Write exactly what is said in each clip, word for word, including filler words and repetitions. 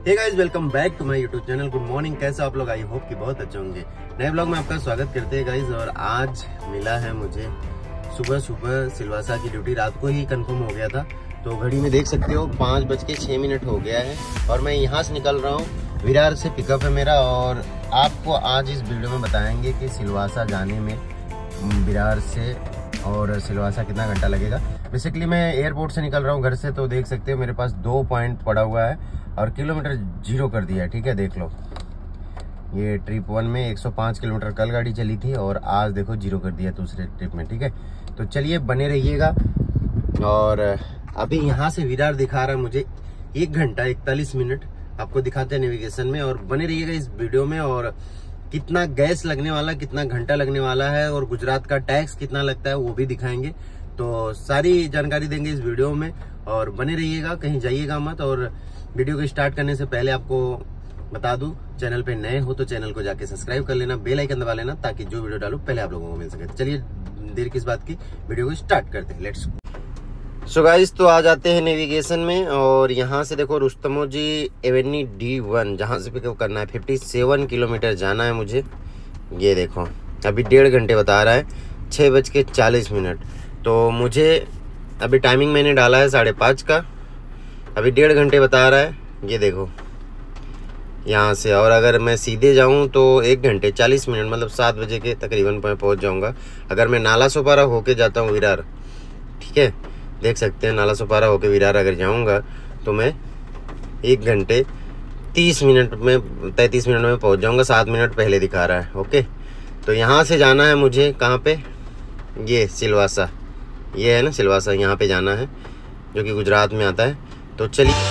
Hey guys, welcome back to my YouTube channel. Good morning, कैसे आप लोग? I hope कि बहुत अच्छे होंगे। नए ब्लॉग में आपका स्वागत करते हैं गाइस। और आज मिला है मुझे सुबह सुबह सिलवासा की ड्यूटी। रात को ही कंफर्म हो गया था, तो घड़ी में देख सकते हो पाँच बज के छः मिनट हो गया है और मैं यहाँ से निकल रहा हूँ। विरार से पिकअप है मेरा और आपको आज इस वीडियो में बताएंगे कि सिलवासा जाने में विरार से और सिलवासा कितना घंटा लगेगा। बेसिकली मैं एयरपोर्ट से निकल रहा हूँ घर से, तो देख सकते हो मेरे पास दो पॉइंट पड़ा हुआ है और किलोमीटर जीरो कर दिया है। ठीक है, देख लो, ये ट्रिप वन में एक सौ पाँच किलोमीटर कल गाड़ी चली थी और आज देखो जीरो कर दिया दूसरे ट्रिप में। ठीक है, तो चलिए बने रहिएगा। और अभी यहाँ से विरार दिखा रहा है मुझे एक घंटा इकतालीस मिनट, आपको दिखाते हैं नेविगेशन में। और बने रहिएगा इस वीडियो में। और कितना गैस लगने वाला, कितना घंटा लगने वाला है और गुजरात का टैक्स कितना लगता है वो भी दिखाएंगे। तो सारी जानकारी देंगे इस वीडियो में और बने रहिएगा, कहीं जाइएगा मत। और वीडियो को स्टार्ट करने से पहले आपको बता दूं, चैनल पे नए हो तो चैनल को जाके सब्सक्राइब कर लेना, बेल आइकन दबा लेना ताकि जो वीडियो डालूं पहले आप लोगों को मिल सके। चलिए देर किस बात की, वीडियो को स्टार्ट करते हैं। लेट्स सो गाइस, तो आ जाते हैं नेविगेशन में। और यहाँ से देखो रुस्तमोजी एवेन्यू डी वन, जहाँ से पिकअप करना है सत्तावन किलोमीटर जाना है मुझे। ये देखो अभी डेढ़ घंटे बता रहा है, छः बज के चालीस मिनट। तो मुझे अभी टाइमिंग मैंने डाला है साढ़े पाँच का, अभी डेढ़ घंटे बता रहा है। ये देखो यहाँ से, और अगर मैं सीधे जाऊँ तो एक घंटे चालीस मिनट, मतलब सात बजे के तकरीबन मैं पहुँच जाऊँगा। अगर मैं नाला सोपारा होके जाता हूँ विरार, ठीक है, देख सकते हैं नाला सोपारा होके विरार अगर जाऊँगा तो मैं एक घंटे तीस मिनट में तैंतीस मिनट में पहुँच जाऊँगा। सात मिनट पहले दिखा रहा है। ओके, तो यहाँ से जाना है मुझे कहाँ पे, ये सिलवासा, ये है ना सिलवासा, यहाँ पे जाना है जो कि गुजरात में आता है। तो चलिए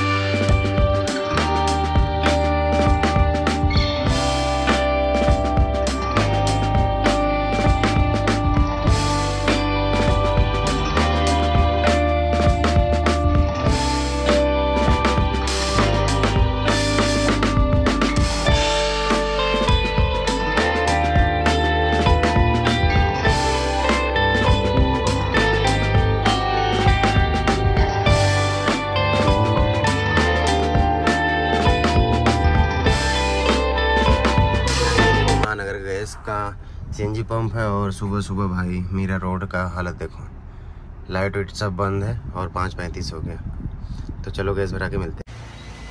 का सीएनजी पंप है। और सुबह सुबह भाई मेरा रोड का हालत देखो, लाइट वाइट सब बंद है और पाँच पैंतीस हो गया। तो चलो गैस भरा के मिलते हैं।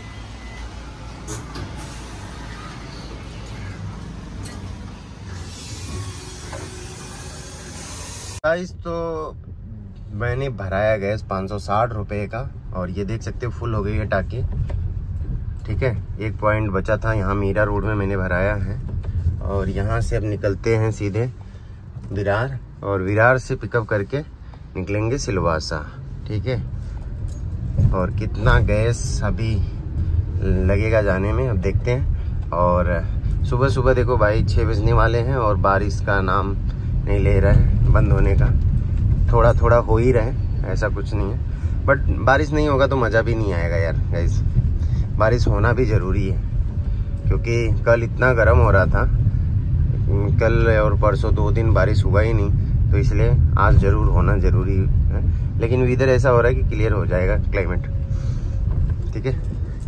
गाइस, तो मैंने भराया गैस पाँच सौ साठ रुपये का और ये देख सकते हो फुल हो गई है टाकी। ठीक है, एक पॉइंट बचा था, यहाँ मीरा रोड में मैंने भराया है। और यहाँ से अब निकलते हैं सीधे विरार और विरार से पिकअप करके निकलेंगे सिलवासा। ठीक है, और कितना गैस अभी लगेगा जाने में अब देखते हैं। और सुबह सुबह देखो भाई छः बजने वाले हैं और बारिश का नाम नहीं ले रहा है बंद होने का। थोड़ा थोड़ा हो ही रहा है, ऐसा कुछ नहीं है, बट बारिश नहीं होगा तो मज़ा भी नहीं आएगा यार। गाइस, बारिश होना भी ज़रूरी है क्योंकि कल इतना गर्म हो रहा था, कल और परसों दो दिन बारिश हुआ ही नहीं, तो इसलिए आज ज़रूर होना ज़रूरी है। लेकिन इधर ऐसा हो रहा है कि क्लियर हो जाएगा क्लाइमेट। ठीक है,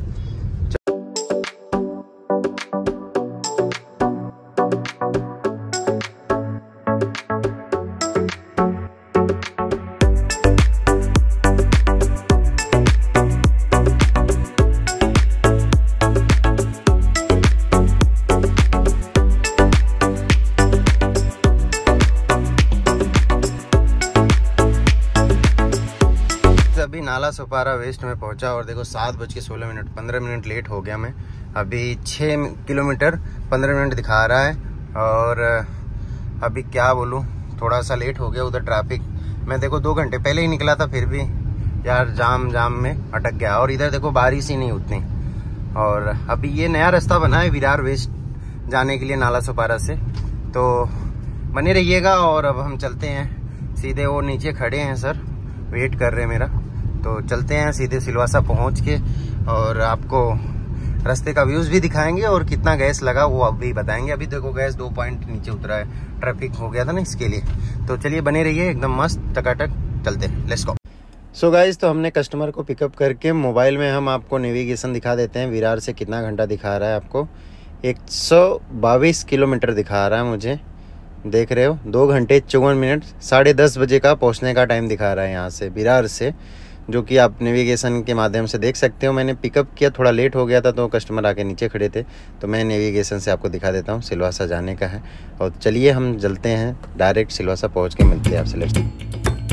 अभी नाला सोपारा वेस्ट में पहुंचा और देखो सात बज के सोलह मिनट, पंद्रह मिनट लेट हो गया मैं। अभी छः किलोमीटर पंद्रह मिनट दिखा रहा है और अभी क्या बोलूं, थोड़ा सा लेट हो गया। उधर ट्रैफिक, मैं देखो दो घंटे पहले ही निकला था, फिर भी यार जाम जाम में अटक गया। और इधर देखो बारिश ही नहीं उतनी। और अभी ये नया रास्ता बना है विरार वेस्ट जाने के लिए नाला सोपारा से, तो बने रहिएगा। और अब हम चलते हैं सीधे, वो नीचे खड़े हैं सर, वेट कर रहे हैं मेरा, तो चलते हैं सीधे सिलवासा पहुंच के और आपको रास्ते का व्यूज भी दिखाएंगे और कितना गैस लगा वो अब भी बताएंगे। अभी देखो गैस दो पॉइंट नीचे उतरा है, ट्रैफिक हो गया था ना इसके लिए। तो चलिए बने रहिए, एकदम मस्त टकाटक चलते हैं, let's go. So so guys, तो हमने कस्टमर को पिकअप करके मोबाइल में हम आपको नेविगेशन दिखा देते हैं। विरार से कितना घंटा दिखा रहा है आपको, एक सौ बाईस किलोमीटर दिखा रहा है मुझे, देख रहे हो। दो घंटे चौवन मिनट साढ़े दस बजे का पहुंचने का टाइम दिखा रहा है यहाँ से विरार से, जो कि आप नेविगेशन के माध्यम से देख सकते हो। मैंने पिकअप किया, थोड़ा लेट हो गया था तो कस्टमर आके नीचे खड़े थे, तो मैं नेविगेशन से आपको दिखा देता हूँ। सिलवासा जाने का है और चलिए हम चलते हैं, डायरेक्ट सिलवासा पहुँच के मिलते हैं आपसे। लेट्स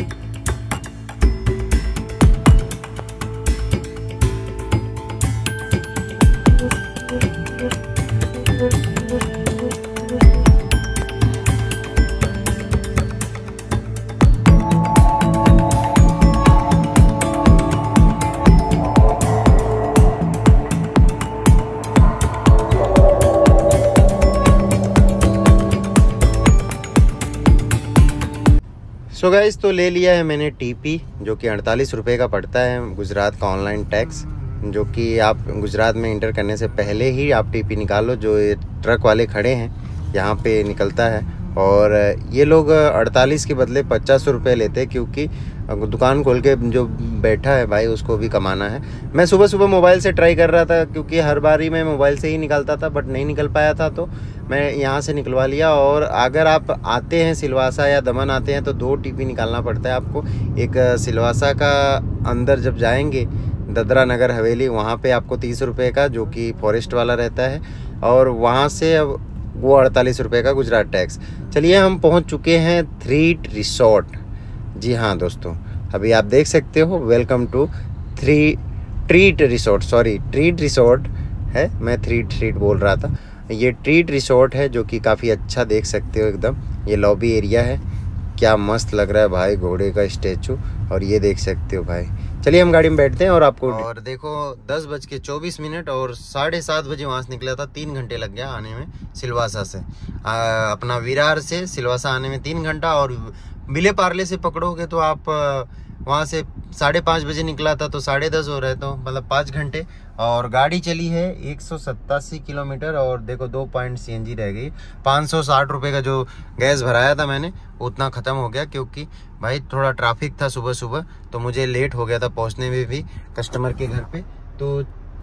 सो गाइस, तो ले लिया है मैंने टीपी, जो कि अड़तालीस रुपये का पड़ता है गुजरात का ऑनलाइन टैक्स, जो कि आप गुजरात में इंटर करने से पहले ही आप टीपी निकालो। जो ये ट्रक वाले खड़े हैं यहाँ पे निकलता है, और ये लोग अड़तालीस के बदले पचास रुपये लेते हैं, क्योंकि दुकान खोल के जो बैठा है भाई उसको भी कमाना है। मैं सुबह सुबह मोबाइल से ट्राई कर रहा था, क्योंकि हर बारी मैं मोबाइल से ही निकालता था, बट नहीं निकल पाया था, तो मैं यहाँ से निकलवा लिया। और अगर आप आते हैं सिलवासा या दमन आते हैं तो दो टीपी निकालना पड़ता है आपको। एक सिलवासा का अंदर जब जाएंगे दादरा नगर हवेली, वहाँ पे आपको तीस रुपये का, जो कि फॉरेस्ट वाला रहता है, और वहाँ से अब वो अड़तालीस रुपये का गुजरात टैक्स। चलिए, हम पहुँच चुके हैं थ्रीट रिसोर्ट। जी हाँ दोस्तों, अभी आप देख सकते हो, welcome to three treat resort, sorry treat resort है, मैं थ्री ट्रीट बोल रहा था। ये ट्रीट रिसोर्ट है, जो कि काफ़ी अच्छा देख सकते हो एकदम। ये लॉबी एरिया है, क्या मस्त लग रहा है भाई, घोड़े का स्टैचू, और ये देख सकते हो भाई। चलिए हम गाड़ी में बैठते हैं और आपको, और देखो दस बज के चौबीस मिनट और साढ़े सात बजे वहाँ से निकला था, तीन घंटे लग गया आने में सिलवासा से। आ, अपना विरार से सिलवासा आने में तीन घंटा, और बिले पार्ले से पकड़ोगे तो आप वहाँ से साढ़े पाँच बजे निकला था तो साढ़े दस हो रहे, तो मतलब पाँच घंटे। और गाड़ी चली है एक सौ सत्तासी किलोमीटर, और देखो दो पॉइंट सी एन जी रह गई। पाँच सौ साठ रुपये का जो गैस भराया था मैंने, उतना ख़त्म हो गया, क्योंकि भाई थोड़ा ट्रैफिक था सुबह सुबह, तो मुझे लेट हो गया था पहुँचने में भी कस्टमर के घर पे। तो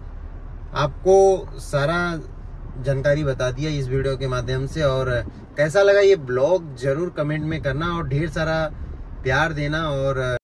आपको सारा जानकारी बता दिया इस वीडियो के माध्यम से, और कैसा लगा ये ब्लॉग जरूर कमेंट में करना, और ढेर सारा प्यार देना। और